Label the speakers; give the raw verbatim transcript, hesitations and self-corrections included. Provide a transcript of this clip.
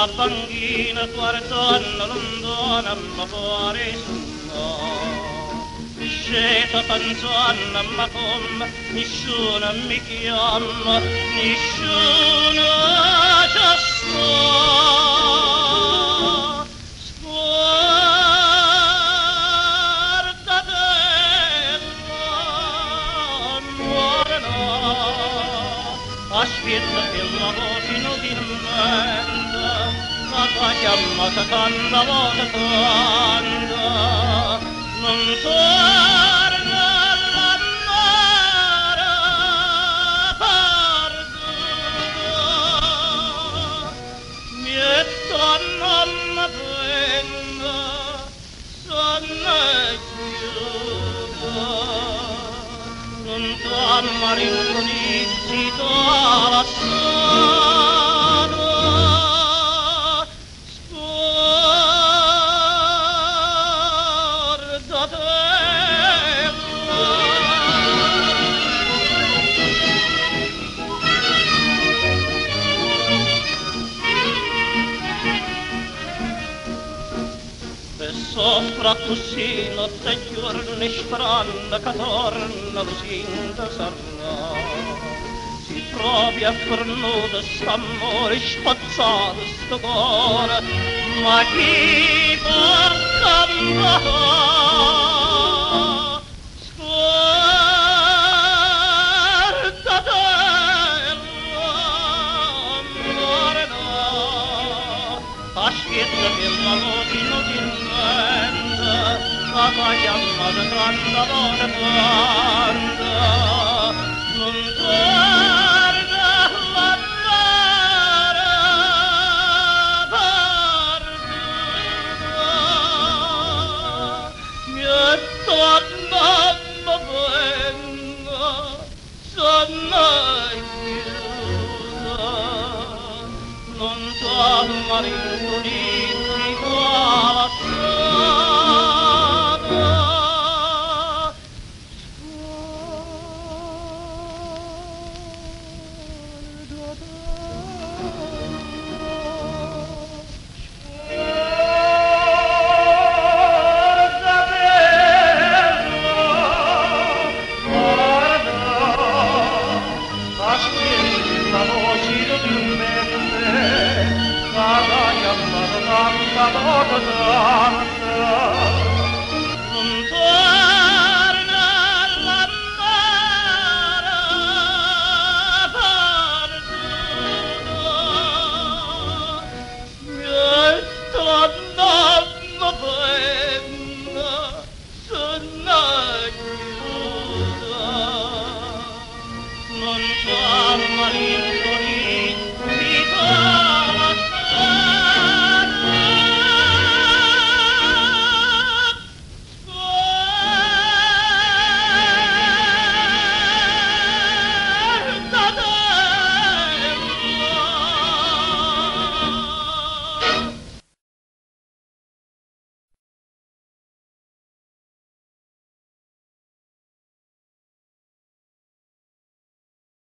Speaker 1: sulla banchina guardando lontana ma fuori sonno. Sceta pensando ma come nessuno mi chiama, nessuno ci sta. Aspetta che la voce non ti rimanda, la tua chiamata tanta volta tanta, non torna l'amore perduto, mi è torna ma venga, sono chiusa. Non t'amma rinconì, si t'ha lasciato, scordatela. E soffra così notte e giorni sperando che torna lusinda sarà. Si trovi a cornuto st'amore spazzato sto cuore, ma chi può cambiare? Scordatela, amore no, aspetta che la voce non ti inventa, la tua chiamata tanta volta tanta, non torna l'amore perduto, mi è tornando venga, sono chiusa, non t'amma rinconiti qua lasciata. Non torna l'amore perduto, mi è tornando venga, sono chiusa, non t'amma rincontrare.